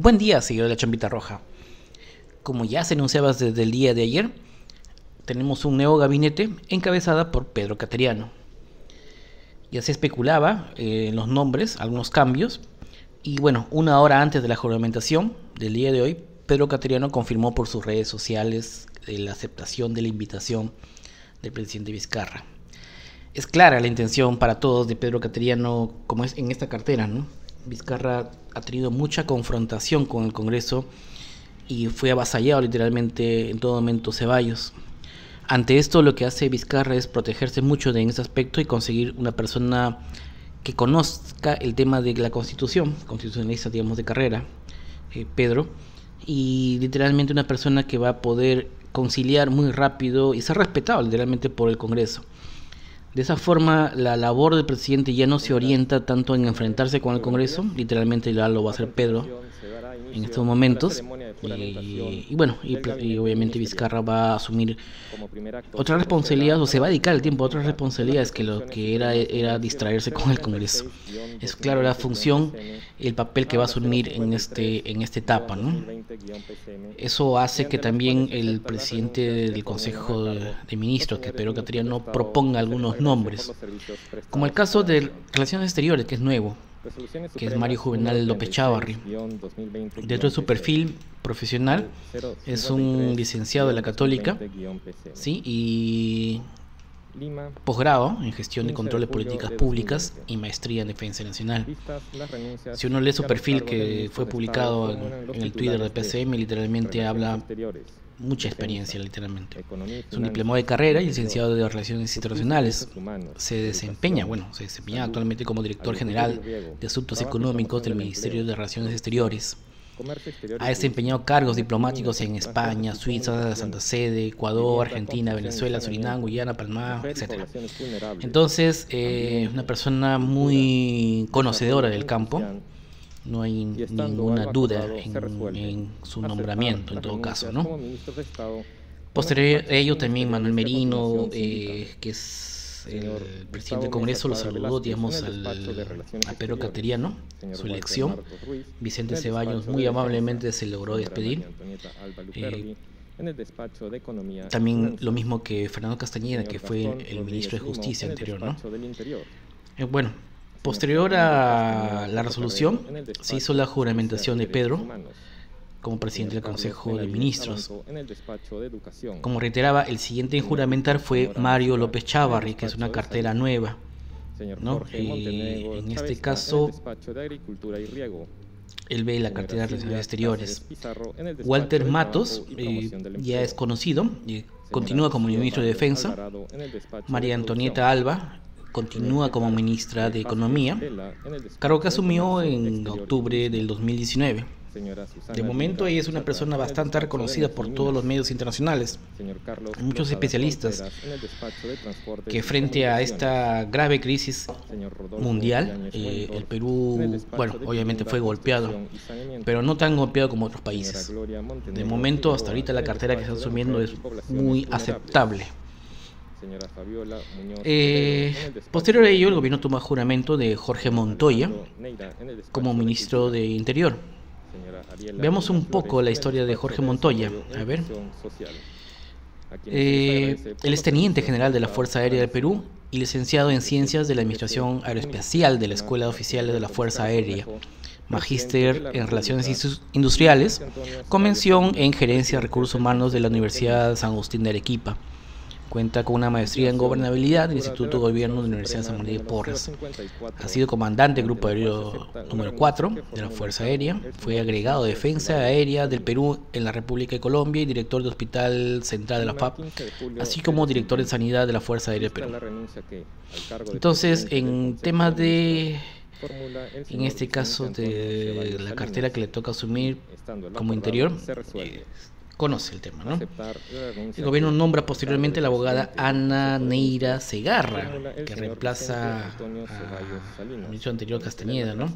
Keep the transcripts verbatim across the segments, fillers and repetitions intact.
Buen día, seguidor de la Champita Roja. Como ya se anunciaba desde el día de ayer, tenemos un nuevo gabinete encabezada por Pedro Cateriano. Ya se especulaba en eh, los nombres, algunos cambios, y bueno, una hora antes de la juramentación del día de hoy, Pedro Cateriano confirmó por sus redes sociales eh, la aceptación de la invitación del presidente Vizcarra. Es clara la intención para todos de Pedro Cateriano, como es en esta cartera, ¿no? Vizcarra ha tenido mucha confrontación con el Congreso y fue avasallado literalmente en todo momento Ceballos. Ante esto, lo que hace Vizcarra es protegerse mucho de en ese aspecto y conseguir una persona que conozca el tema de la Constitución, constitucionalista, digamos, de carrera, eh, Pedro, y literalmente una persona que va a poder conciliar muy rápido y ser respetado literalmente por el Congreso. De esa forma, la labor del presidente ya no se orienta tanto en enfrentarse con el Congreso, literalmente ya lo va a hacer Pedro en estos momentos, y, y bueno, y, y obviamente Vizcarra va a asumir otra responsabilidad, o se va a dedicar el tiempo a otras responsabilidades que lo que era era distraerse con el Congreso. Es claro la función y el papel que va a asumir en este en esta etapa, ¿no? Eso hace que también el presidente del Consejo de, de Ministros, que Pedro Cateriano, proponga algunos nombres, como el caso de Relaciones Exteriores, que es nuevo, que es Mario Juvenal López Chávarri. Dentro de su perfil profesional es un licenciado de la Católica, ¿sí? Y posgrado en gestión de control de políticas públicas y maestría en defensa nacional. Si uno lee su perfil, que fue publicado en, en el Twitter de P C M, literalmente habla mucha experiencia, literalmente. Es un diplomado de carrera y licenciado de Relaciones Internacionales. Se desempeña, bueno, se desempeña actualmente como director general de Asuntos Económicos del Ministerio de Relaciones Exteriores. Ha desempeñado cargos diplomáticos en España, Suiza, Santa Sede, Ecuador, Argentina, Venezuela, Surinam, Guyana, Panamá, etcétera. Entonces, eh, una persona muy conocedora del campo. No hay ninguna duda en, en su nombramiento, en todo caso, ¿no? Posterior a ello, también Manuel Merino, eh, que es el presidente del Congreso, lo saludó, digamos, al, a Pedro Cateriano, su elección. Vicente Ceballos muy amablemente se logró despedir. Eh, también lo mismo que Fernando Castañeda, que fue el ministro de Justicia anterior, ¿no? Eh, bueno. Posterior a la resolución, se hizo la juramentación de Pedro como presidente del Consejo de Ministros. Como reiteraba, el siguiente en juramentar fue Mario López Chávarri, que es una cartera nueva, ¿no? Eh, en este caso, él ve la cartera de Relaciones Exteriores. Walter Matos, eh, ya es conocido, eh, continúa como ministro de Defensa. María Antonieta Alba continúa como ministra de Economía, cargo que asumió en octubre del dos mil diecinueve. De momento ella es una persona bastante reconocida por todos los medios internacionales. Hay muchos especialistas que frente a esta grave crisis mundial, eh, el Perú, bueno, obviamente fue golpeado, pero no tan golpeado como otros países. De momento, hasta ahorita la cartera que está asumiendo es muy aceptable. Eh, posterior a ello, el gobierno toma juramento de Jorge Montoya como ministro de Interior. Veamos un poco la historia de Jorge Montoya. A ver. Eh, él es teniente general de la Fuerza Aérea del Perú y licenciado en Ciencias de la Administración Aeroespacial de la Escuela Oficial de la Fuerza Aérea. Magíster en Relaciones Industriales, con mención en Gerencia de Recursos Humanos de la Universidad San Agustín de Arequipa. Cuenta con una maestría en gobernabilidad del Instituto de Gobierno de la Universidad de San Martín de Porres. Ha sido comandante del Grupo Aéreo número cuatro de la Fuerza Aérea. Fue agregado de Defensa Aérea del Perú en la República de Colombia y director del Hospital Central de la F A P, así como director de Sanidad de la Fuerza Aérea del Perú. Entonces, en tema de, en este caso, de la cartera que le toca asumir como interior, eh, conoce el tema, ¿no? El gobierno nombra posteriormente a la abogada Ana Neira Segarra, que reemplaza al ministro anterior Castañeda, ¿no?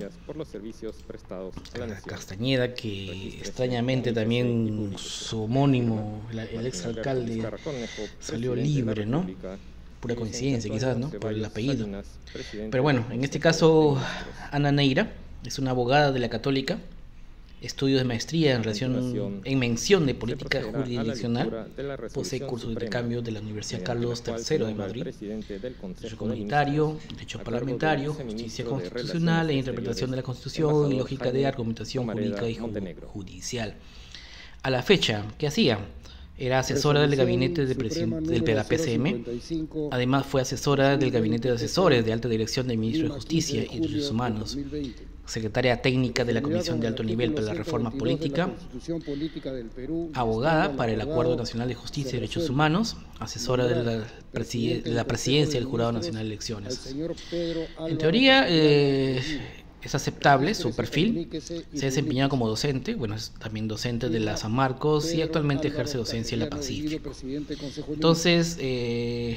Castañeda, que extrañamente también su homónimo, el exalcalde, salió libre, ¿no? Pura coincidencia quizás, ¿no? Por el apellido. Pero bueno, en este caso, Ana Neira es una abogada de la Católica estudios de maestría en, relación, en mención de política jurisdiccional, posee cursos de intercambio de la Universidad Carlos tercero de Madrid, derecho comunitario, derecho parlamentario, justicia constitucional e interpretación de la Constitución y lógica de argumentación jurídica y judicial. A la fecha, ¿qué hacía? Era asesora del gabinete de del P C M, además fue asesora del gabinete de asesores de alta dirección del ministro de Justicia y Derechos Humanos, secretaria técnica de la Comisión de Alto Nivel para la Reforma Política, abogada para el Acuerdo Nacional de Justicia y Derechos Humanos, asesora de la, preside de la presidencia del Jurado Nacional de Elecciones. En teoría, eh, es aceptable su perfil. Se desempeña como docente, bueno, es también docente de la San Marcos y actualmente ejerce docencia en la Pacífico. Entonces, eh,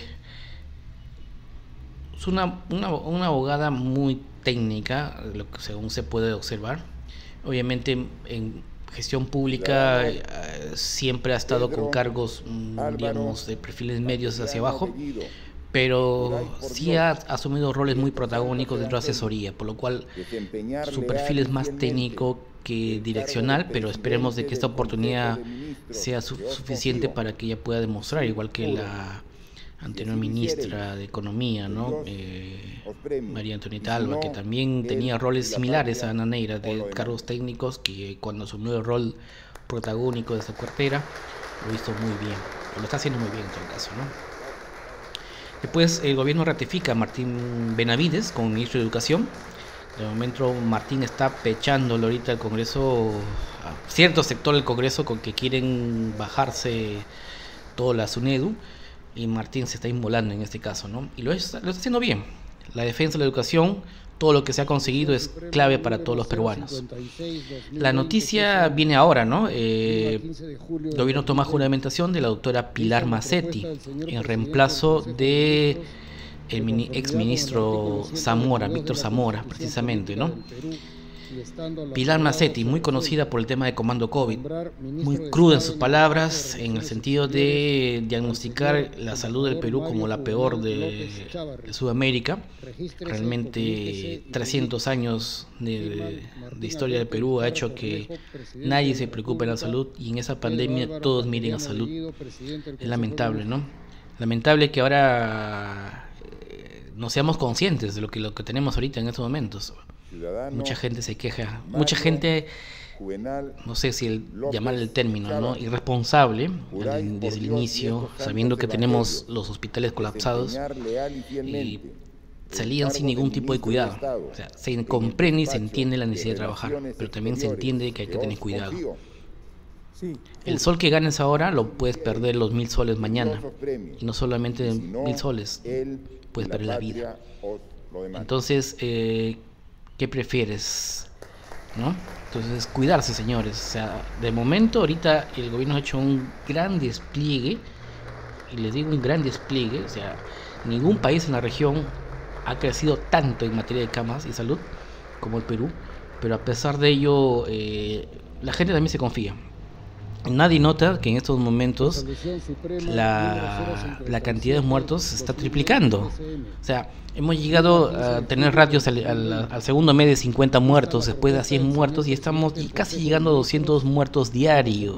es una, una, una abogada muy técnica, lo que según se puede observar. Obviamente, en gestión pública eh, siempre ha estado con cargos, digamos, de perfiles medios hacia abajo, pero sí ha asumido roles muy protagónicos dentro de asesoría, por lo cual su perfil es más técnico que direccional, pero esperemos de que esta oportunidad sea su suficiente para que ella pueda demostrar, igual que la anterior ministra de Economía, ¿no? Eh, María Antonieta Alba, que también tenía roles similares a Ana Neira, de cargos técnicos, que cuando asumió el rol protagónico de esta cartera, lo hizo muy bien, lo está haciendo muy bien en todo caso, ¿no? Después el gobierno ratifica a Martín Benavides como ministro de Educación. De momento Martín está pechándolo ahorita al Congreso, a cierto sector del Congreso con que quieren bajarse toda la SUNEDU, y Martín se está inmolando en este caso, ¿no? Y lo, es, lo está haciendo bien. La defensa de la educación, todo lo que se ha conseguido es clave para todos los peruanos. La noticia viene ahora, ¿no? Eh, el gobierno toma juramentación de la doctora Pilar Macetti en reemplazo de el ex ministro Zamora, Víctor Zamora, precisamente, ¿no? Pilar Macetti, muy conocida por el tema de Comando COVID, muy cruda en sus palabras, en el sentido de diagnosticar la salud del Perú como la peor de, de Sudamérica. Realmente trescientos años de, de historia del Perú ha hecho que nadie se preocupe de la salud, y en esa pandemia todos miren a salud. Es lamentable, ¿no? Lamentable que ahora eh, no seamos conscientes de lo que, lo que tenemos ahorita en estos momentos. Mucha gente se queja, mucha gente, no sé si el, llamar el término, ¿no? Irresponsable desde el inicio, sabiendo que tenemos los hospitales colapsados, y salían sin ningún tipo de cuidado. O sea, se comprende y se entiende la necesidad de trabajar, pero también se entiende que hay que tener cuidado. El sol que ganes ahora lo puedes perder los mil soles mañana, y no solamente mil soles, puedes perder la vida. Entonces, eh, ¿qué prefieres? ¿No? Entonces, cuidarse, señores. O sea, de momento, ahorita el gobierno ha hecho un gran despliegue, y les digo un gran despliegue. O sea, ningún país en la región ha crecido tanto en materia de camas y salud como el Perú, pero a pesar de ello, eh, la gente también se confía. Nadie nota que en estos momentos la, la cantidad de muertos se está triplicando. O sea, hemos llegado a tener ratios al, al, al segundo mes de cincuenta muertos, después de cien muertos, y estamos casi llegando a doscientos muertos diarios.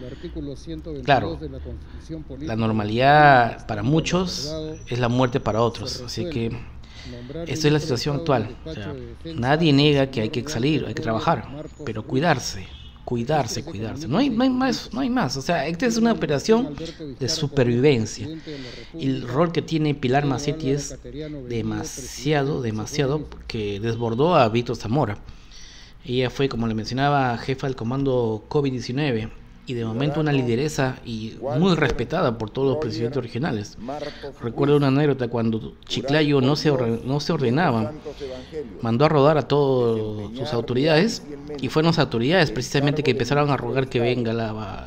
Claro, la normalidad para muchos es la muerte para otros, así que esa es la situación actual. O sea, nadie niega que hay que salir, hay que trabajar, pero cuidarse. Cuidarse, cuidarse. No hay, no hay más, no hay más. O sea, esta es una operación de supervivencia. Y el rol que tiene Pilar Macetti es demasiado, demasiado, que desbordó a Víctor Zamora. Ella fue, como le mencionaba, jefa del comando COVID diecinueve, y de momento una lideresa y muy respetada por todos los presidentes regionales. Recuerdo una anécdota cuando Chiclayo no se, no se ordenaba, mandó a rodar a todas sus autoridades, y fueron las autoridades precisamente que empezaron a rogar que venga la,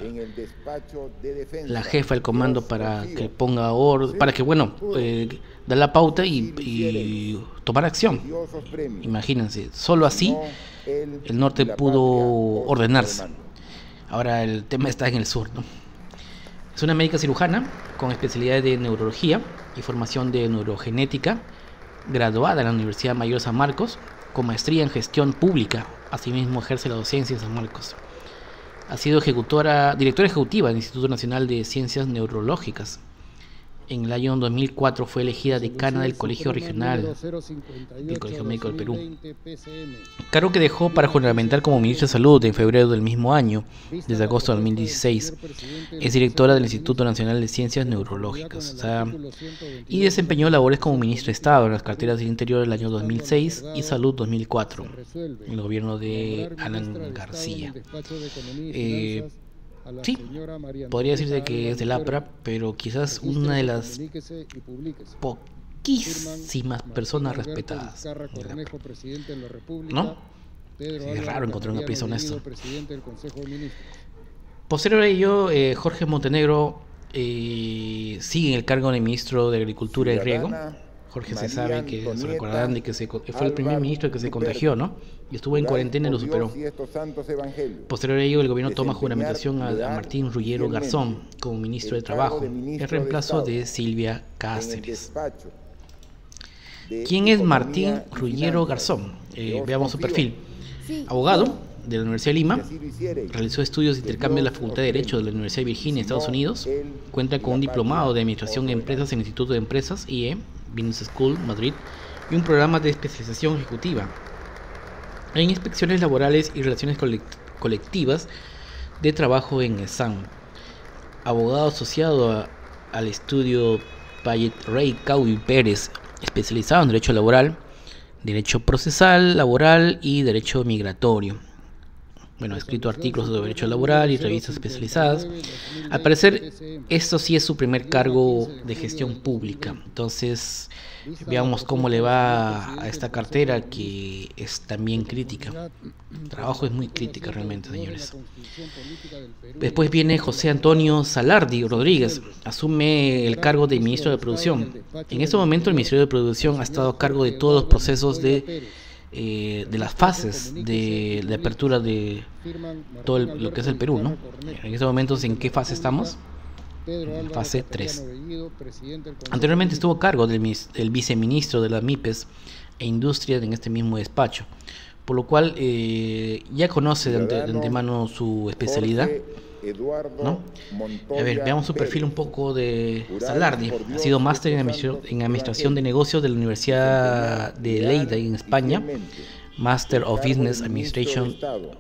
la jefa del comando para que ponga orden, para que, bueno, eh, da la pauta y, y tomar acción. Imagínense, solo así el norte pudo ordenarse. Ahora el tema está en el sur, ¿no? Es una médica cirujana con especialidades de neurología y formación de neurogenética, graduada en la Universidad Mayor San Marcos, con maestría en gestión pública. Asimismo ejerce la docencia en San Marcos. Ha sido ejecutora, directora ejecutiva del Instituto Nacional de Ciencias Neurológicas. En el año dos mil cuatro fue elegida decana del Colegio Regional del Colegio Médico del Perú, cargo que dejó para juramentar como ministra de Salud en febrero del mismo año. Desde agosto de dos mil dieciséis es directora del Instituto Nacional de Ciencias Neurológicas, o sea, y desempeñó labores como ministra de Estado en las carteras del Interior del año dos mil seis y Salud dos mil cuatro, en el gobierno de Alan García. Eh, Sí, podría decirse que es del APRA, pero quizás una de las poquísimas personas respetadas. ¿No? Es raro encontrar una pieza honesta. Posterior a ello, eh, Jorge Montenegro eh, sigue en el cargo de ministro de Agricultura y Riego. Jorge se sabe que se recordarán de que se, fue el primer ministro que se contagió, ¿no? Y estuvo en cuarentena y lo superó. Posterior a ello, el gobierno toma juramentación a, a Martín Ruggiero Garzón como ministro de Trabajo, en reemplazo de Silvia Cáceres. ¿Quién es Martín Ruggiero Garzón? Eh, veamos su perfil. Abogado de la Universidad de Lima, realizó estudios de intercambio en la Facultad de Derecho de la Universidad de Virginia, Estados Unidos. Cuenta con un diplomado de Administración de Empresas en el Instituto de Empresas I E, Business School, Madrid, y un programa de especialización ejecutiva en inspecciones laborales y relaciones colectivas de trabajo en ESAM. Abogado asociado a, al estudio Payet Rey Cau y Pérez, especializado en Derecho Laboral, Derecho Procesal, Laboral y Derecho Migratorio. Bueno, ha escrito artículos sobre derecho laboral y revistas especializadas. Al parecer, esto sí es su primer cargo de gestión pública. Entonces, veamos cómo le va a esta cartera, que es también crítica. El trabajo es muy crítica realmente, señores. Después viene José Antonio Salardi Rodríguez. Asume el cargo de ministro de Producción. En este momento, el Ministerio de Producción ha estado a cargo de todos los procesos de... Eh, de las fases de, de apertura de todo el, lo que es el Perú, ¿no? En estos momentos, ¿en qué fase estamos? En fase tres. Anteriormente estuvo a cargo del, del viceministro de las MIPES e Industria en este mismo despacho, por lo cual eh, ya conoce de, ante, de antemano su especialidad, ¿no? A ver, veamos su perfil un poco de Salardi. Ha sido máster en, en Administración de Negocios de la Universidad de Lleida en España, Master of Business Administration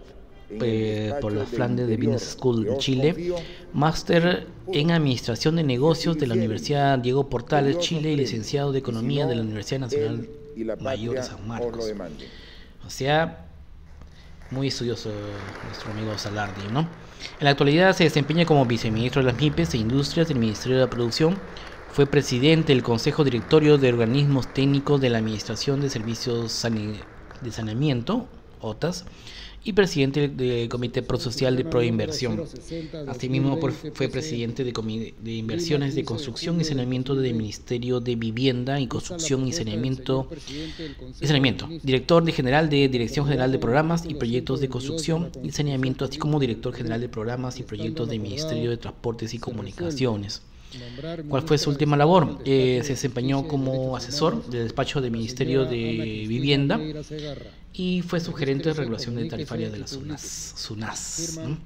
eh, por la Flandes de Business School en Chile, Máster en Administración de Negocios de la Universidad Diego Portales, Chile, y licenciado de Economía de la Universidad Nacional Mayor de San Marcos. O sea, muy estudioso nuestro amigo Salardi, ¿no? En la actualidad se desempeña como viceministro de las MIPES e Industrias del Ministerio de la Producción. Fue presidente del Consejo Directorio de Organismos Técnicos de la Administración de Servicios de Saneamiento, O T A S, y presidente del Comité Prosocial de Proinversión. Asimismo, fue presidente de, de Inversiones de Construcción y Saneamiento del Ministerio de Vivienda y Construcción y Saneamiento, y Saneamiento, director de general de Dirección General de Programas y Proyectos de Construcción y Saneamiento, así como director general de Programas y Proyectos del Ministerio de Transportes y Comunicaciones. ¿Cuál fue su última labor? Eh, se desempeñó como asesor del despacho del Ministerio de Vivienda y fue sugerente de regulación de tarifaria de la SUNAS. SUNAS, ¿no?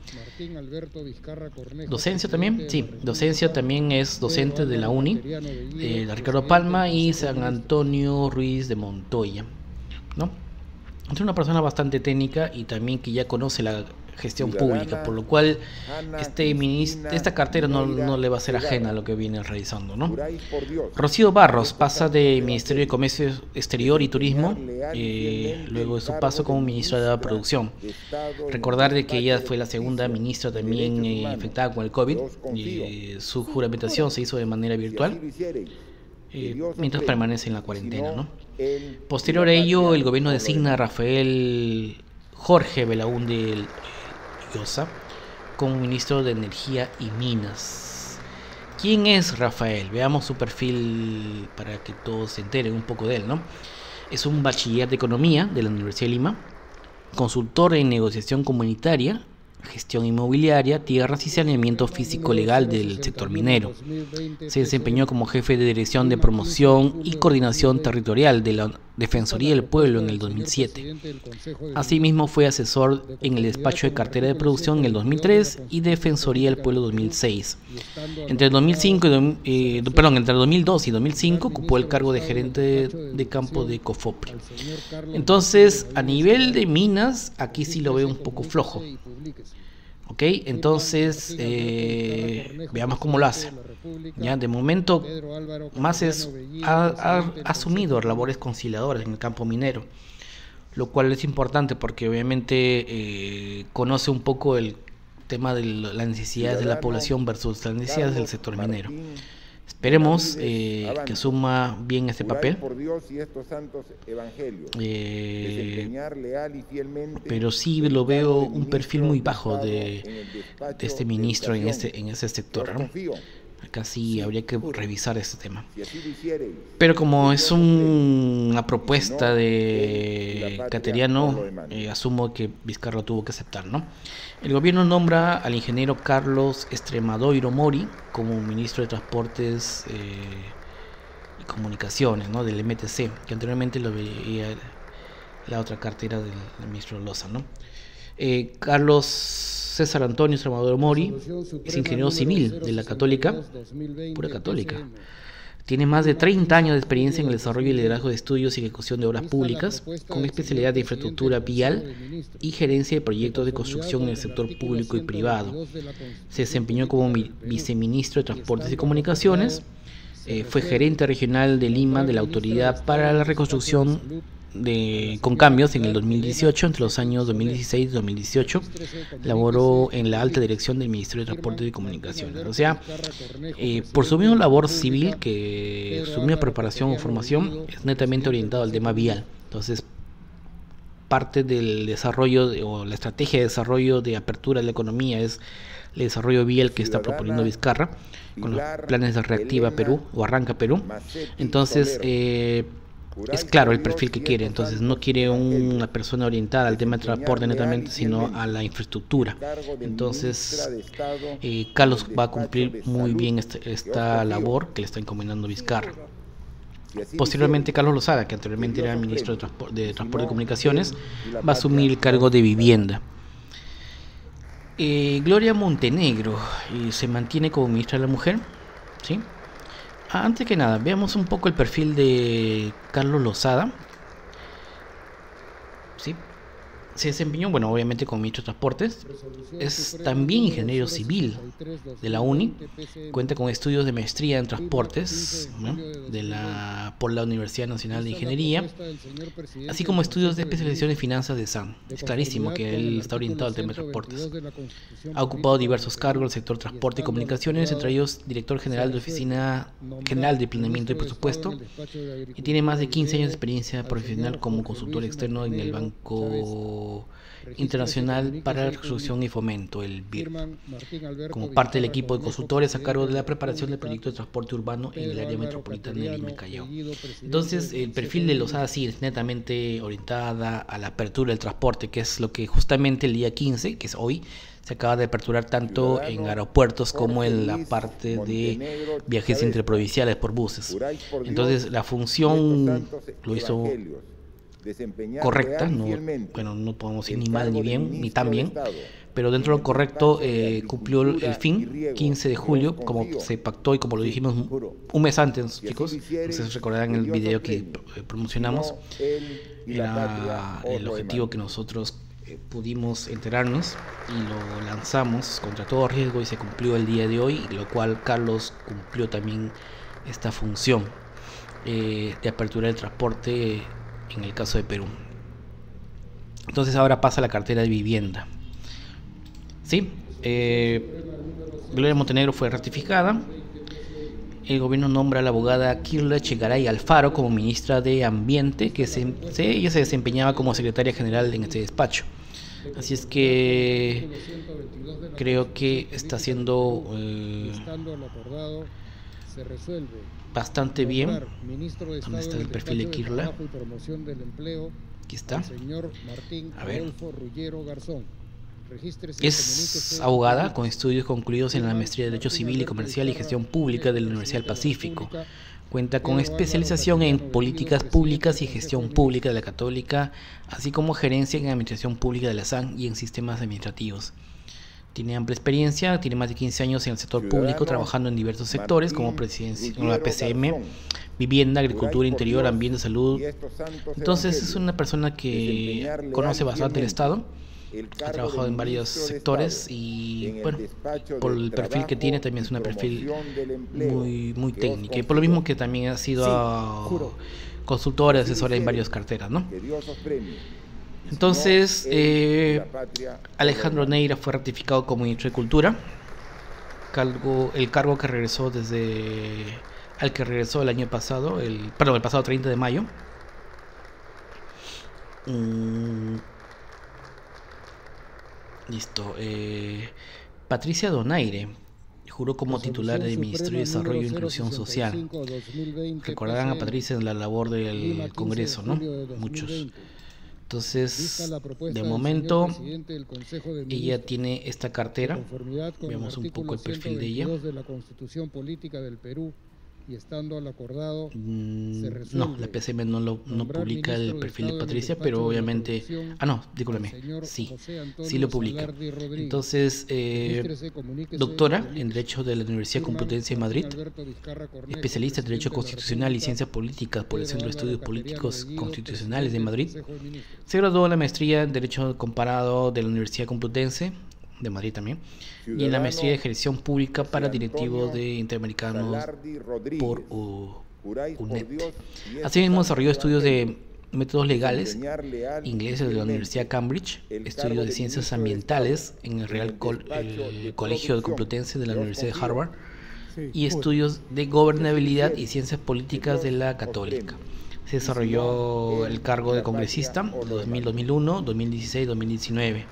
Docencia también, sí, docencia también es docente de la UNI, eh, la Ricardo Palma y San Antonio Ruiz de Montoya, ¿no? Es una persona bastante técnica y también que ya conoce la gestión pública, por lo cual este ministro, esta cartera no, no le va a ser ajena a lo que viene realizando, ¿no? Rocío Barros pasa de Ministerio de Comercio Exterior y Turismo, eh, luego de su paso como ministra de la Producción. Recordar de que ella fue la segunda ministra también eh, infectada con el COVID, y su juramentación se hizo de manera virtual. Eh, mientras permanece en la cuarentena, ¿no? Posterior a ello, el gobierno designa a Rafael Jorge Belaúnde Llosa como ministro de Energía y Minas. ¿Quién es Rafael? Veamos su perfil para que todos se enteren un poco de él, ¿no? Es un bachiller de Economía de la Universidad de Lima, consultor en negociación comunitaria, gestión inmobiliaria, tierras y saneamiento físico-legal del sector minero. Se desempeñó como jefe de dirección de promoción y coordinación territorial de la, Defensoría del Pueblo en el dos mil siete. Asimismo fue asesor en el despacho de cartera de producción en el dos mil tres y Defensoría del Pueblo dos mil seis. Entre el dos mil cinco y, eh, perdón, entre el dos mil dos y dos mil cinco ocupó el cargo de gerente de, de campo de COFOPRI. Entonces, a nivel de minas, aquí sí lo veo un poco flojo. Ok, entonces eh, veamos cómo lo hace. Ya, de momento, más es ha, ha asumido labores conciliadoras en el campo minero, lo cual es importante porque obviamente eh, conoce un poco el tema de las necesidades de la población versus las necesidades del sector minero. Esperemos eh, que asuma bien este papel, eh, pero sí lo veo un perfil muy bajo de, de este ministro en este en ese sector, ¿no? Acá sí habría que revisar este tema. Pero como es un, una propuesta de Cateriano, eh, asumo que Vizcarra tuvo que aceptar, ¿no? El gobierno nombra al ingeniero Carlos Extremadoiro Mori como ministro de Transportes eh, y Comunicaciones, ¿no? Del M T C, que anteriormente lo veía la otra cartera del, del ministro Loza, ¿no? Eh, Carlos César Antonio Extremadoiro Mori es ingeniero civil de la Católica, pura católica. Tiene más de treinta años de experiencia en el desarrollo y liderazgo de estudios y ejecución de obras públicas, con especialidad de infraestructura vial y gerencia de proyectos de construcción en el sector público y privado. Se desempeñó como viceministro de Transportes y Comunicaciones, eh, fue gerente regional de Lima de la Autoridad para la Reconstrucción De, con cambios en el dos mil dieciocho. Entre los años dos mil dieciséis y dos mil dieciocho laboró en la alta dirección del Ministerio de Transporte y Comunicaciones. O sea, eh, por su misma labor civil, que su misma preparación o formación es netamente orientado al tema vial. Entonces, parte del desarrollo de, o la estrategia de desarrollo de apertura de la economía es el desarrollo vial que está proponiendo Vizcarra con los planes de Reactiva Perú o Arranca Perú. Entonces, eh, es claro el perfil que quiere. Entonces no quiere una persona orientada al tema de transporte netamente, sino a la infraestructura. Entonces eh, Carlos va a cumplir muy bien esta, esta labor que le está encomendando Vizcarra. Posteriormente Carlos Lozada, que anteriormente era ministro de, Transpor de Transporte y Comunicaciones, va a asumir el cargo de Vivienda. eh, Gloria Montenegro eh, se mantiene como ministra de la Mujer, ¿sí? Antes que nada, veamos un poco el perfil de Carlos Lozada. ¿Sí? Se desempeñó, bueno, obviamente como ministro de Transportes. Es también ingeniero civil de la UNI. Cuenta con estudios de maestría en transportes, ¿no? de la, por la Universidad Nacional de Ingeniería, así como estudios de especialización en finanzas de S A N. Es clarísimo que él está orientado al tema de transportes. Ha ocupado diversos cargos en el sector transporte y comunicaciones, entre ellos director general de Oficina General de Planeamiento y Presupuesto, y tiene más de quince años de experiencia profesional como consultor externo en el Banco Internacional para la Reconstrucción y Fomento, el B I R P, como parte del equipo de consultores a cargo de la preparación del proyecto de transporte urbano en el área metropolitana de Lima y Callao. Entonces, el perfil de Lozada sí es netamente orientada a la apertura del transporte, que es lo que justamente el día quince, que es hoy, se acaba de aperturar tanto en aeropuertos como en la parte de viajes interprovinciales por buses. Entonces, la función lo hizo correcta, no, bueno, no podemos ir ni mal ni bien, ni tan bien, pero dentro de lo correcto eh, cumplió el fin, quince de julio, como se pactó y como lo dijimos un mes antes, chicos. Ustedes recordarán el video que promocionamos, era el objetivo que nosotros eh, pudimos enterarnos y lo lanzamos contra todo riesgo y se cumplió el día de hoy, lo cual Carlos cumplió también esta función eh, de apertura del transporte en el caso de Perú. Entonces ahora pasa a la cartera de vivienda. ¿Sí? Eh, Gloria Montenegro fue ratificada. El gobierno nombra a la abogada Kirla Chegaray Alfaro como ministra de Ambiente, que se, se, ella se desempeñaba como secretaria general en este despacho. Así es que creo que está haciendo eh, bastante bien. ¿Dónde está el perfil de Kirla? Aquí está. A ver. Es abogada con estudios concluidos en la maestría de Derecho Civil y Comercial y Gestión Pública de la Universidad del Pacífico. Cuenta con especialización en políticas públicas y gestión pública de la Católica, así como gerencia en administración pública de la S A N y en sistemas administrativos. Tiene amplia experiencia, tiene más de quince años en el sector público, trabajando en diversos sectores como presidencia, la P C M, vivienda, agricultura, interior, ambiente, salud. Entonces es una persona que conoce bastante el Estado, ha trabajado en varios sectores y, bueno, por el perfil que tiene también es un perfil muy, muy técnico. Y por lo mismo que también ha sido consultora, asesora en varias carteras, ¿no? Entonces, eh, Alejandro Neira fue ratificado como ministro de Cultura, cargo, el cargo que regresó desde al que regresó el año pasado, el, perdón, el pasado treinta de mayo. Mm, listo. Eh, Patricia Donaire juró como titular del Ministerio de Desarrollo e Inclusión Social. Recordarán a Patricia en la labor del Congreso, ¿no? Muchos. Entonces, de momento, ella tiene esta cartera. Veamos un poco el perfil de ella. Y estando al acordado, mm, no, la P C M no, lo, no publica el perfil de Patricia, pero obviamente... Ah, no, discúlpeme, sí, sí lo publica. Entonces, eh, doctora en Derecho de la Universidad Complutense de Madrid, especialista en Derecho Constitucional y Ciencias Políticas por el Centro de Estudios Políticos Constitucionales de Madrid. Se graduó en la maestría en Derecho Comparado de la Universidad Complutense de Madrid también, y en la maestría de gestión pública para directivos de Interamericanos por U N E D. Asimismo, desarrolló estudios de métodos legales ingleses de la Universidad de Cambridge, estudios de ciencias ambientales en el Real Col el Colegio de Complutense de la Universidad de Harvard y estudios de gobernabilidad y ciencias políticas de la Católica. Se desarrolló el cargo de congresista de dos mil, dos mil uno, dos mil dieciséis, dos mil diecinueve.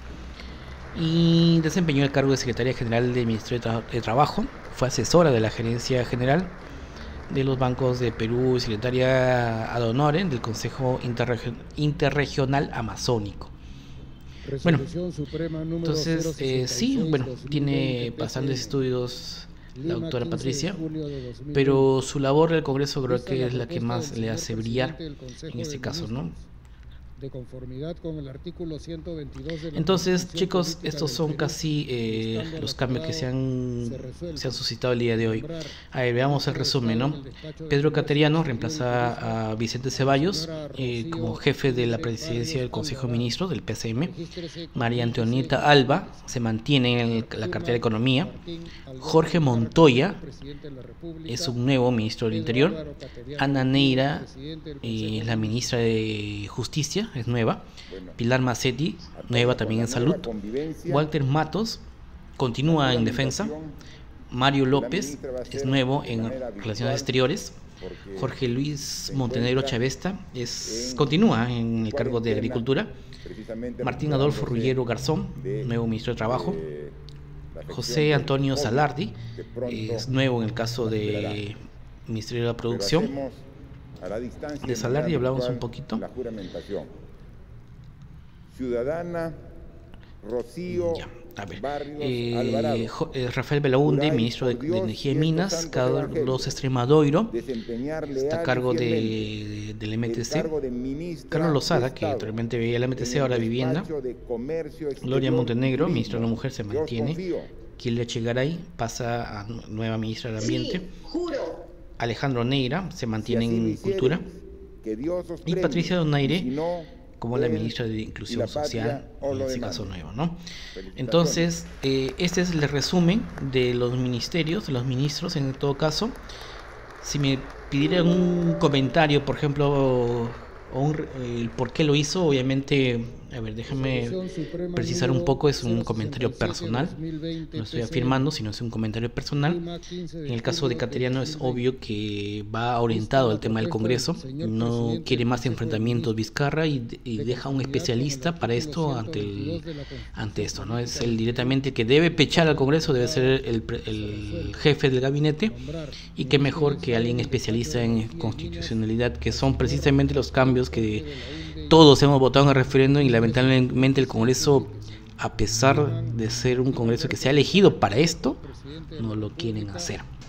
Y desempeñó el cargo de secretaria general del Ministerio de, Tra de Trabajo, fue asesora de la Gerencia General de los Bancos de Perú y secretaria ad honorem del Consejo Interregio Interregional Amazónico. Bueno, entonces eh, sí, bueno, tiene bastantes estudios la doctora Patricia, pero su labor en el Congreso creo que es la que más le hace brillar en este caso, ¿no? De conformidad con el artículo ciento veintidós de la Entonces, chicos, estos son casi eh, los cambios que se han, se han suscitado el día de hoy. A ver, veamos el resumen, ¿no? Pedro Cateriano reemplaza a Vicente Ceballos eh, como jefe de la presidencia del Consejo de Ministros del P C M. María Antonieta Alba se mantiene en el, la cartera de Economía. Jorge Montoya es un nuevo ministro del Interior. Ana Neira eh, es la ministra de Justicia, es nueva. Pilar Macetti, nueva también en salud. Walter Matos continúa en defensa. Mario López es nuevo en relaciones exteriores. Jorge Luis Montenegro Chavesta es, continúa en el cargo de agricultura. Martín Adolfo Ruggiero Garzón, nuevo ministro de Trabajo. José Antonio Salardi es nuevo en el caso de Ministerio de la Producción. De Salardi hablamos un poquito. Ciudadana Rocío. Ya, a ver. Eh, eh, Rafael Belaunde, ministro de, de Energía y Minas. Carlos Extremadoiro está a cargo de, del M T C. Carlos Lozada, que anteriormente veía el M T C, ahora vivienda. Gloria Montenegro, ministra de la Mujer, se mantiene. Kilia Chegaray pasa a nueva ministra del Ambiente. Alejandro Neira se mantiene en Cultura. Y Patricia Donaire como la ministra de Inclusión Social, en este caso nuevo, ¿no? Entonces, eh, este es el resumen de los ministerios, de los ministros en todo caso. Si me pidieran un comentario, por ejemplo, o un, el por qué lo hizo, obviamente, a ver, déjame precisar un poco, es un comentario personal, no estoy afirmando, sino es un comentario personal. En el caso de Cateriano es obvio que va orientado al tema del Congreso, no quiere más enfrentamientos Vizcarra y, y deja un especialista para esto ante el, ante esto, ¿no? Es el directamente que debe pechar al Congreso, debe ser el, el jefe del gabinete, y qué mejor que alguien especialista en constitucionalidad, que son precisamente los cambios que todos hemos votado en el referéndum, y lamentablemente el Congreso, a pesar de ser un Congreso que se ha elegido para esto, no lo quieren hacer.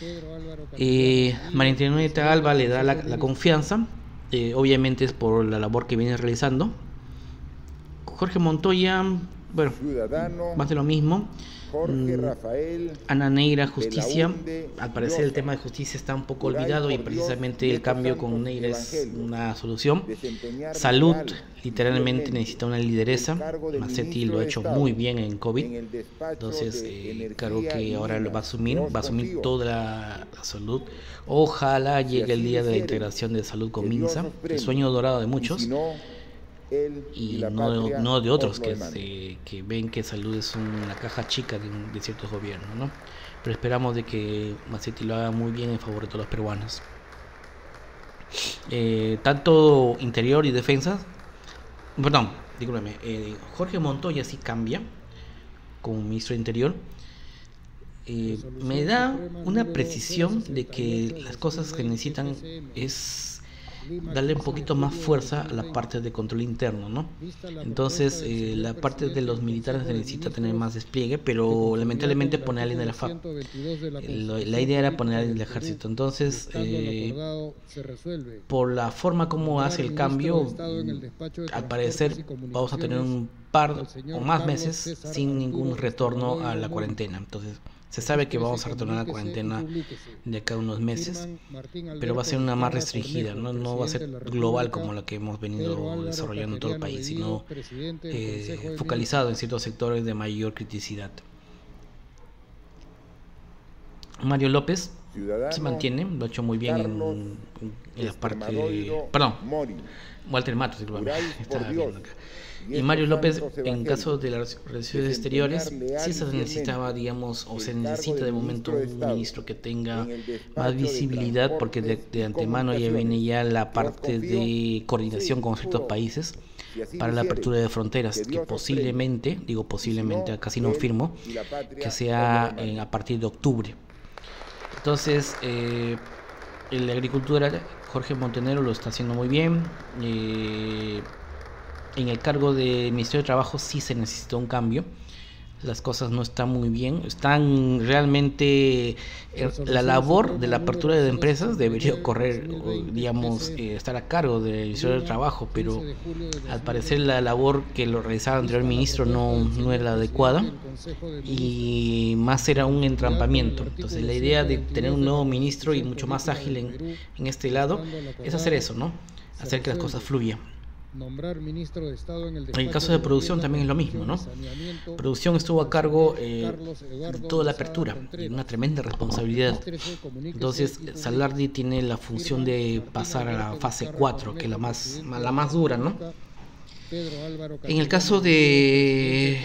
Eh, María Antonieta Alba le da la, la confianza, eh, obviamente es por la labor que viene realizando. Jorge Montoya, bueno, Ciudadano, más de lo mismo. Jorge Rafael Ana Neira, Justicia. Belaúnde Al parecer el Llosa. tema de justicia está un poco Juráis olvidado y por Dios, precisamente el Nieto cambio Santos con Neira es Evangelio, una solución. desempeñar Salud, legal y literalmente fielmente necesita una lideresa. el cargo de Macetti ministro lo ha de hecho Estado muy bien en COVID. en el despacho Entonces, de eh, Energía claro que y ahora lo va a Minas. asumir, Yo os va a asumir confío. toda la, la salud. Ojalá Si llegue el así día de la quisiere, integración de salud con que Dios MINSA, os el premie, sueño dorado de y muchos. si no, él y Y la no, patria no de otros os lo que, demanden. se- que ven que salud es una caja chica de, un- de ciertos gobiernos, ¿no? Pero esperamos de que Macetti lo haga muy bien en favor de todos los peruanos. Eh, tanto interior y defensa, perdón, discúlpeme, eh, Jorge Montoya sí cambia como ministro de Interior. Eh, me da una precisión de que las cosas que necesitan es darle un poquito más fuerza a la parte de control interno, ¿no? Entonces, eh, la parte de los militares necesita tener más despliegue, pero lamentablemente poner a alguien de la F A P. La, la idea era poner a alguien del ejército. Entonces, eh, por la forma como hace el cambio, al parecer vamos a tener un par o más meses sin ningún retorno a la cuarentena. Entonces, se sabe que vamos a retornar a la cuarentena de acá a unos meses, pero va a ser una más restringida, no, no va a ser global como la que hemos venido desarrollando en todo el país, sino eh, focalizado en ciertos sectores de mayor criticidad. Mario López Ciudadano, se mantiene, lo ha hecho muy bien en, Carlos en la parte de... Extremadura Perdón, Mori. Walter Matos, discúlpame, Juráis por estaba Dios, viendo acá. Y Nieto Mario López, Santos en Evangelio, caso de las relaciones exteriores, desempeñar sí se leal y necesitaba, fielmente digamos, o el se cargo necesita de de momento ministro de un Estado ministro que tenga en el despacho más de visibilidad, porque de, Transportes de y antemano ya viene Comunicaciones. ya la Yo os parte confío, de coordinación sí, con ciertos juro, países si así para la quisiere, apertura de fronteras, que que Dios os posiblemente, digo y si posiblemente, no, casi no él firmo, y la patria que os sea lo demanden. eh, a partir de octubre. Entonces, eh, en la agricultura, Jorge Montenegro lo está haciendo muy bien. Eh, en el cargo de Ministerio de Trabajo sí se necesitó un cambio. Las cosas no están muy bien. Están realmente... eh, la labor de la apertura de empresas debería correr, o, digamos, eh, estar a cargo del Ministerio de Trabajo, pero al parecer la labor que lo realizaba el anterior ministro no, no era la adecuada y más era un entrampamiento. Entonces la idea de tener un nuevo ministro y mucho más ágil en, en este lado es hacer eso, ¿no? Hacer que las cosas fluyan. Nombrar ministro de Estado en el En el caso de producción también es lo mismo, ¿no? Producción estuvo a cargo eh, de toda la apertura, y una tremenda responsabilidad. Entonces Salardi tiene la función de pasar a la fase cuatro, que es la más, la más dura, ¿no? En el caso de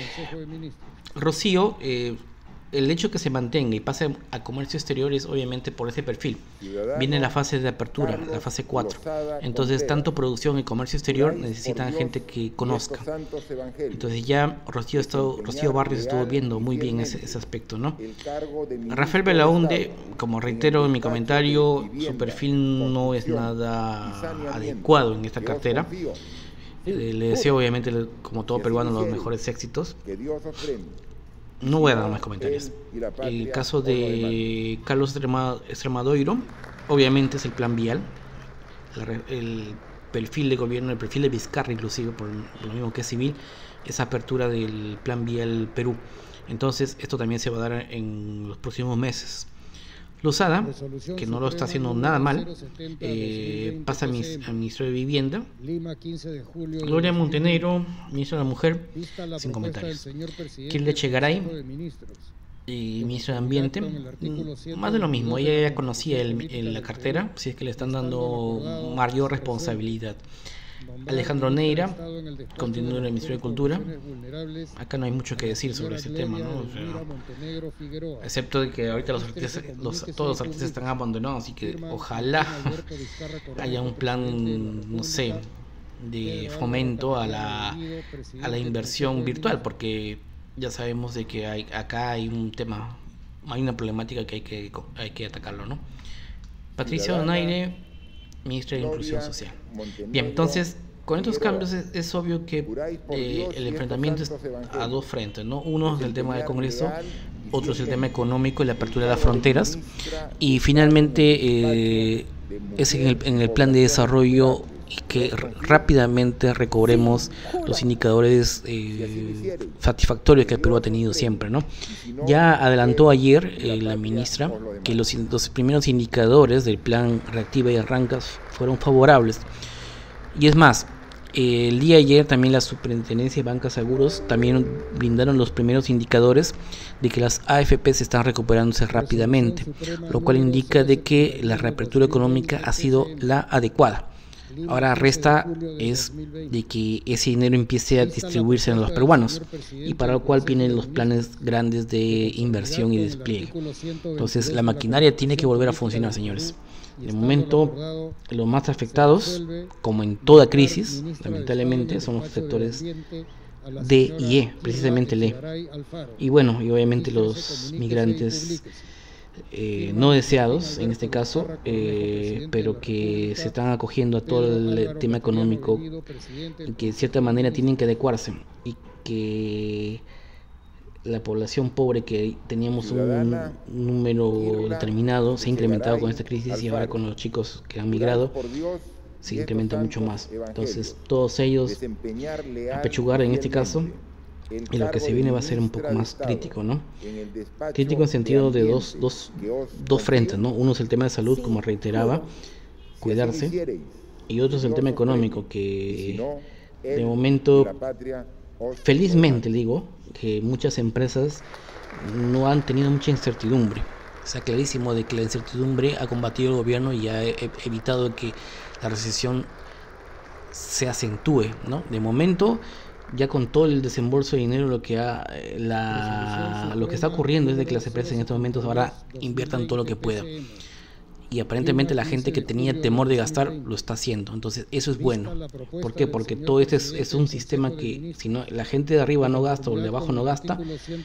Rocío, eh, el hecho que se mantenga y pase a comercio exterior es obviamente por ese perfil. Ciudadano, Viene la fase de apertura, Carlos la fase cuatro. Lozada Entonces, Contreras. tanto producción y comercio exterior Juráis por necesitan Dios, gente que Nieto conozca. Santos Evangelio, Entonces ya Rocío, estado, desempeñar Rocío Barrios estuvo leal viendo y muy bien ese, fielmente ese aspecto, ¿no? el cargo de ministro Rafael de Belaunde, Estado como en el reitero en mi despacho comentario, de su Vivienda, perfil no es Construcción y nada Saneamiento. adecuado en esta Yo os cartera. confío, Eh, le deseo obviamente, como todo Si así peruano, los quisiere, mejores éxitos. que Dios os premie. No voy a dar más comentarios. Él y la El patria caso os lo demanden. de Carlos Extrema- Extremadoiro, obviamente es el plan vial, el, re- el perfil de gobierno, el perfil de Vizcarra inclusive, por lo mismo que es civil, esa apertura del plan vial Perú. Entonces esto también se va a dar en los próximos meses. Lozada, que no lo está haciendo nada mal, eh, pasa a mis- al ministro de Vivienda. Lima, quince de julio de Gloria dos mil veinte. Montenegro, ministro de la Mujer, Vista la sin propuesta del comentarios. señor presidente Kirle del Chegaray, Consejo de Ministros. y ministro de Ambiente, mm, más de lo mismo. Ella ya conocía el- el- la cartera, si es que le están dando mayor responsabilidad. Alejandro Neira continúa en el Ministerio de Cultura. Acá no hay mucho que decir sobre ese tema, ¿no? O sea, excepto de que ahorita los artistas, los- todos los artistas están abandonados, así que ojalá haya un plan, no sé, de fomento a la, a la inversión virtual, porque ya sabemos de que hay, acá hay un tema, hay una problemática que hay que, hay que atacarlo, ¿no? Patricia Donaire, ministra de Inclusión Social. Bien, entonces, con estos cambios es, es obvio que eh, el enfrentamiento es a dos frentes, ¿no? Uno es el tema del Congreso, otro es el tema económico y la apertura de las fronteras, y finalmente eh, es en el, en el plan de desarrollo y que rápidamente recobremos los indicadores eh, satisfactorios que el Perú ha tenido siempre, ¿no? Ya adelantó ayer eh, la ministra que los, los primeros indicadores del plan Reactiva y Arranca fueron favorables, y es más, eh, el día de ayer también la Superintendencia de Banca Seguros también brindaron los primeros indicadores de que las A F Pes están recuperándose rápidamente, lo cual indica de que la reapertura económica ha sido la adecuada. Ahora resta es de que ese dinero empiece a distribuirse en los peruanos, y para lo cual vienen los planes grandes de inversión y despliegue. Entonces la maquinaria tiene que volver a funcionar, señores. De momento, los más afectados, como en toda crisis, lamentablemente, son los sectores D y E, precisamente el E. Y bueno, y obviamente los migrantes Eh, no deseados en este caso, eh, pero que se están acogiendo a todo el tema económico y que de cierta manera tienen que adecuarse, y que la población pobre, que teníamos un número determinado, se ha incrementado con esta crisis, y ahora con los chicos que han migrado se incrementa mucho más. Entonces todos ellos apechugar en este caso, y lo que se viene va a ser un poco más crítico, ¿no? Crítico en sentido de dos, dos, dos frentes, ¿no? Uno es el tema de salud, como reiteraba, cuidarse, y otro es el tema económico, que de momento, felizmente digo, que muchas empresas no han tenido mucha incertidumbre. Está clarísimo de que la incertidumbre ha combatido el gobierno y ha evitado que la recesión se acentúe, ¿no? De momento, ya con todo el desembolso de dinero, lo que ha, la, lo que está ocurriendo es de que las empresas en estos momentos ahora inviertan todo lo que puedan, y aparentemente la gente que tenía temor de gastar lo está haciendo. Entonces eso es bueno. ¿Por qué? Porque todo este es, es un sistema que si no, la gente de arriba no gasta o el de abajo no gasta,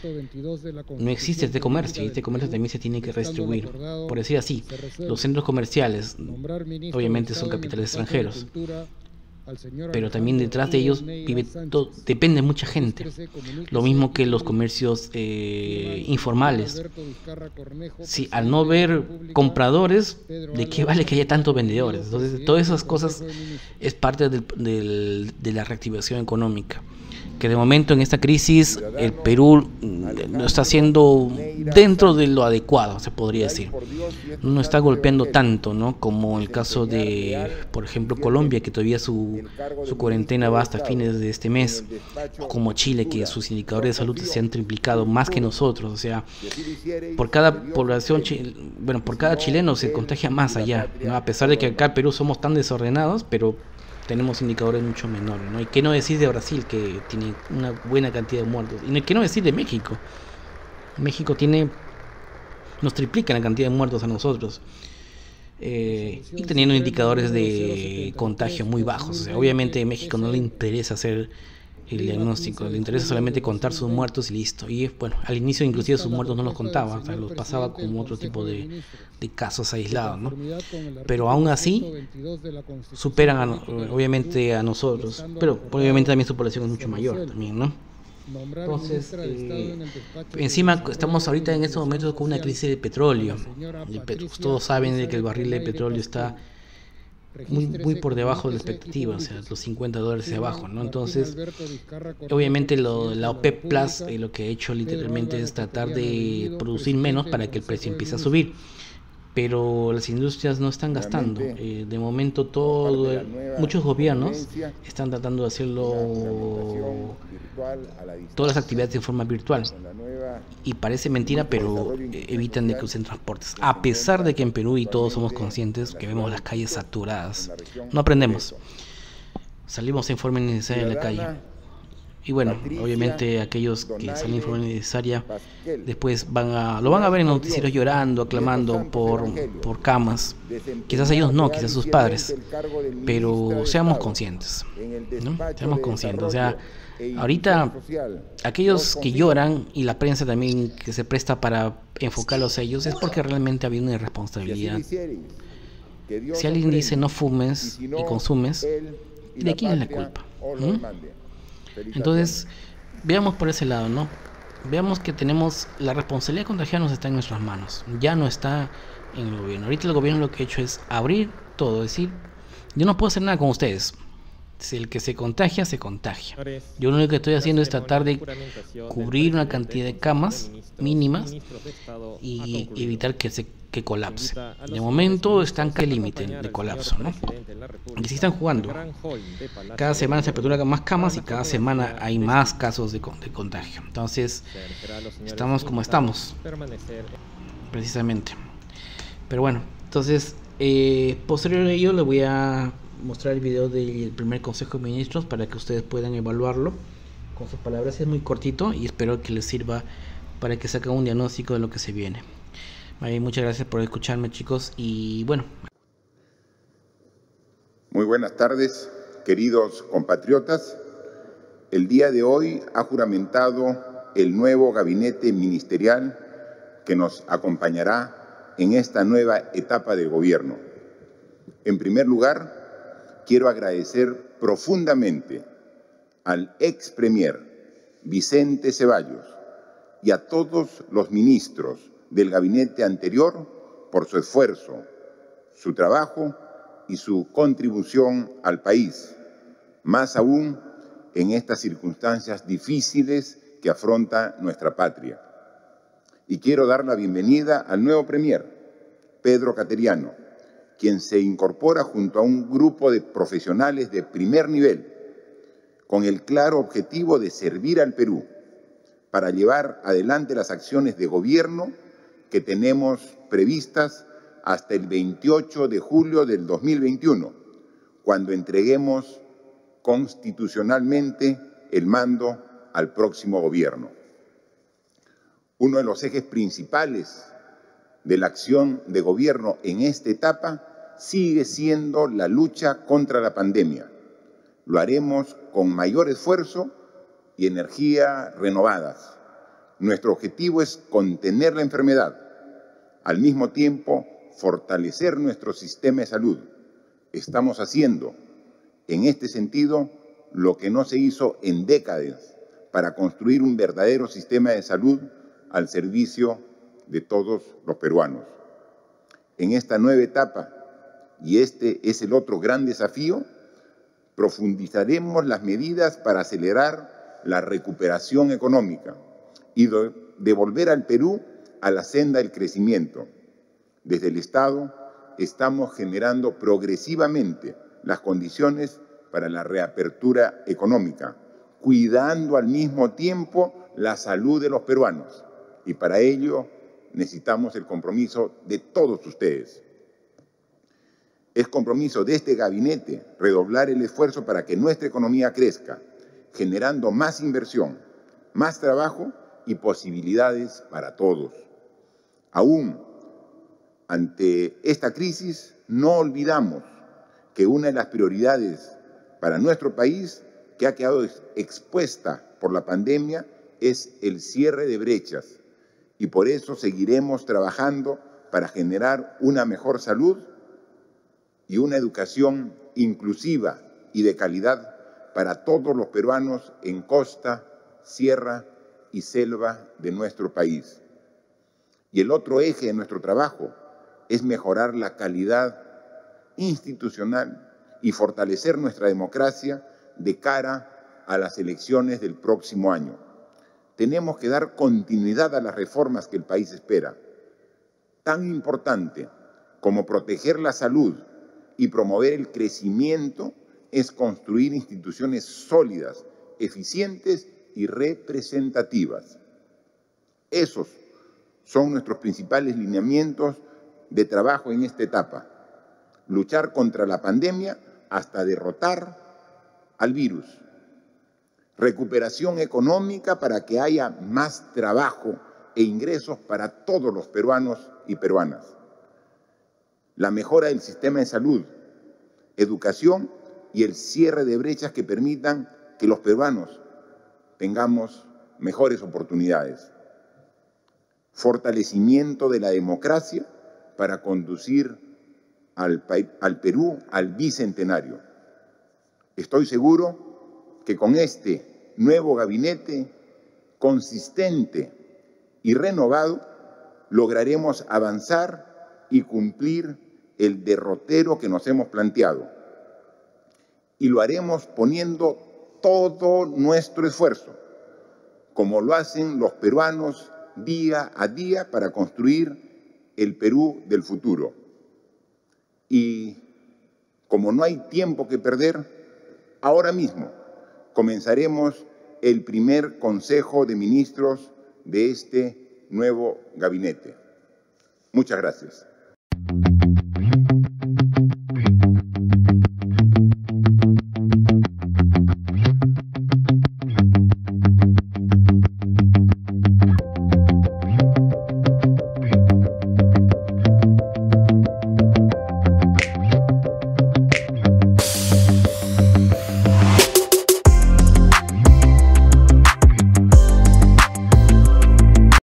no existe este comercio, y este comercio también se tiene que redistribuir. Por decir así, los centros comerciales obviamente son capitales extranjeros, pero también detrás de ellos vive todo, depende mucha gente, lo mismo que los comercios eh, informales. Si al no ver compradores, ¿de qué vale que haya tantos vendedores? Entonces todas esas cosas es parte del, del, de la reactivación económica, que de momento en esta crisis el Perú lo está haciendo dentro de lo adecuado, se podría decir. No está golpeando tanto, ¿no? Como el caso de, por ejemplo, Colombia, que todavía su, su cuarentena va hasta fines de este mes, o como Chile, que sus indicadores de salud se han triplicado más que nosotros. O sea, por cada población, bueno, por cada chileno se contagia más allá, ¿no? A pesar de que acá en Perú somos tan desordenados, pero tenemos indicadores mucho menores, ¿no? Y qué no decir de Brasil, que tiene una buena cantidad de muertos, y qué no decir de México. México tiene, nos triplica la cantidad de muertos a nosotros, eh, y teniendo indicadores de contagio muy bajos. O sea, obviamente a México no le interesa hacer el diagnóstico, le interesa solamente contar sus muertos y listo. Y bueno, al inicio inclusive sus muertos no los contaba, o sea, los pasaba como otro tipo de, de casos aislados, ¿no? Pero aún así superan a, obviamente a nosotros, pero obviamente también su población es mucho mayor también, ¿no? Entonces, eh, encima estamos ahorita en estos momentos con una crisis de petróleo. El pet- todos saben de que el barril de petróleo está muy, muy por debajo de la expectativa, o sea, los cincuenta dólares hacia abajo, ¿no? Entonces, obviamente lo, la OPEP Plus eh, lo que ha hecho literalmente es tratar de producir menos para que el precio empiece a subir, pero las industrias no están gastando. Eh, de momento todo, el, muchos gobiernos están tratando de hacerlo, todas las actividades de forma virtual, y parece mentira, pero eh, evitan de que usen transportes, a pesar de que en Perú, y todos somos conscientes que vemos las calles saturadas, no aprendemos, salimos en forma innecesaria de la calle. Y bueno, obviamente aquellos que salen en forma innecesaria después van a, lo van a ver en los noticieros llorando, aclamando por, por camas. Quizás ellos no, quizás sus padres, pero seamos conscientes, ¿no? Seamos conscientes, o sea, ahorita aquellos que lloran, y la prensa también que se presta para enfocarlos a ellos, es porque realmente ha habido una irresponsabilidad. Si alguien dice no fumes y consumes, ¿de quién es la culpa? ¿Mm? Entonces, veamos por ese lado, ¿no? veamos que tenemos la responsabilidad de contagiarnos está en nuestras manos, ya no está en el gobierno. Ahorita el gobierno lo que ha hecho es abrir todo, decir, yo no puedo hacer nada con ustedes. Si el que se contagia, se contagia. Yo lo único que estoy haciendo es tratar de cubrir una cantidad de camas mínimas y evitar que se que colapse. De momento están al límite de colapso, ¿no? Y sí están jugando. Cada semana se aperturan más camas y cada semana hay más casos de, de contagio. Entonces, estamos como estamos, precisamente. Pero bueno, entonces, eh, posterior a ello le voy a mostrar el video del primer Consejo de Ministros para que ustedes puedan evaluarlo con sus palabras. Es muy cortito y espero que les sirva para que saquen un diagnóstico de lo que se viene. Vale, muchas gracias por escucharme, chicos, y bueno. Muy buenas tardes, queridos compatriotas. El día de hoy ha juramentado el nuevo gabinete ministerial que nos acompañará en esta nueva etapa de gobierno. En primer lugar, quiero agradecer profundamente al ex premier Vicente Ceballos y a todos los ministros del gabinete anterior por su esfuerzo, su trabajo y su contribución al país, más aún en estas circunstancias difíciles que afronta nuestra patria. Y quiero dar la bienvenida al nuevo premier, Pedro Cateriano, quien se incorpora junto a un grupo de profesionales de primer nivel, con el claro objetivo de servir al Perú para llevar adelante las acciones de gobierno que tenemos previstas hasta el veintiocho de julio del dos mil veintiuno, cuando entreguemos constitucionalmente el mando al próximo gobierno. Uno de los ejes principales de la acción de gobierno en esta etapa sigue siendo la lucha contra la pandemia. Lo haremos con mayor esfuerzo y energía renovadas. Nuestro objetivo es contener la enfermedad, al mismo tiempo fortalecer nuestro sistema de salud. Estamos haciendo, en este sentido, lo que no se hizo en décadas para construir un verdadero sistema de salud al servicio de todos los peruanos. En esta nueva etapa, y este es el otro gran desafío, profundizaremos las medidas para acelerar la recuperación económica y devolver al Perú a la senda del crecimiento. Desde el Estado estamos generando progresivamente las condiciones para la reapertura económica, cuidando al mismo tiempo la salud de los peruanos. Y para ello necesitamos el compromiso de todos ustedes. Es compromiso de este gabinete redoblar el esfuerzo para que nuestra economía crezca, generando más inversión, más trabajo y posibilidades para todos. Aún ante esta crisis, no olvidamos que una de las prioridades para nuestro país, que ha quedado expuesta por la pandemia, es el cierre de brechas. Y por eso seguiremos trabajando para generar una mejor salud y una educación inclusiva y de calidad para todos los peruanos en costa, sierra y selva de nuestro país. Y el otro eje de nuestro trabajo es mejorar la calidad institucional y fortalecer nuestra democracia de cara a las elecciones del próximo año. Tenemos que dar continuidad a las reformas que el país espera. Tan importante como proteger la salud y promover el crecimiento es construir instituciones sólidas, eficientes y representativas. Esos son nuestros principales lineamientos de trabajo en esta etapa. Luchar contra la pandemia hasta derrotar al virus. Recuperación económica para que haya más trabajo e ingresos para todos los peruanos y peruanas. La mejora del sistema de salud, educación y el cierre de brechas que permitan que los peruanos tengamos mejores oportunidades. Fortalecimiento de la democracia para conducir al, al Perú al bicentenario. Estoy seguro que con este nuevo gabinete consistente y renovado, lograremos avanzar y cumplir el derrotero que nos hemos planteado. Y lo haremos poniendo todo nuestro esfuerzo, como lo hacen los peruanos día a día para construir el Perú del futuro. Y como no hay tiempo que perder, ahora mismo comenzaremos el primer Consejo de Ministros de este nuevo gabinete. Muchas gracias.